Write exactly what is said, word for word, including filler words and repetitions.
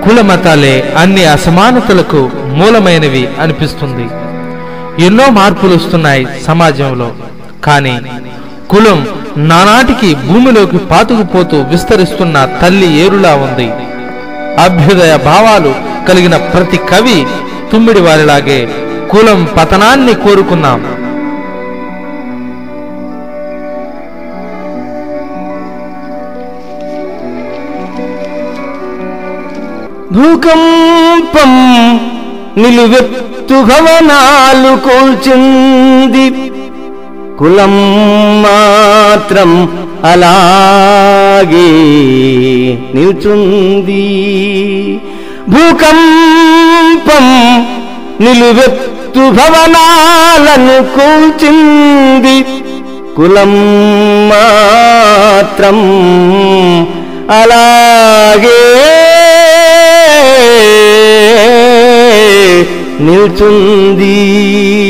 కుల మతాలే అన్ని అసమానతలకు మూలమైనవి అనిపిస్తుంది. ఎన్నో మార్పులు వస్తున్నాయి సమాజంలో. కానీ కులం నానాటికి భూమిలోకి పాతుకుపోతూ విస్తరిస్తున్న తల్లి ఏరులా ఉంది. అభ్యుదయ భావాలు కలిగిన ప్రతి కవి తుమ్మిడి వారిలాగే కులం పతనాన్ని కోరుకున్నాం. భూకంపం నిలువెత్తు భవనాలు కూల్చింది, కులం మాత్రం అలాగే నిల్చుంది. భూకంపం నిలువెత్తు భవనాలను కూల్చింది, కులం మాత్రం అలాగే నిల్చుంది.